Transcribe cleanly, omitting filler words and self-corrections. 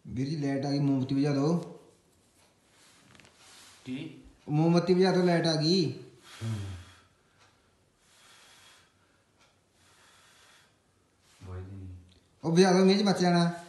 ਵੀਰ ਜੀ ਲਾਈਟ ਆ ਗਈ, ਮੋਮਬੱਤੀ ਬੁਝਾ ਦਿਓ। ਕੀ ਮੋਮਬੱਤੀ ਬੁਝਾ ਦਿਓ, ਲਾਈਟ ਆ ਗਈ। ਉਹ ਬੁਝਾ ਦਿਓ, ਮੇਜ਼ ਬਚ ਜਾਣਾ।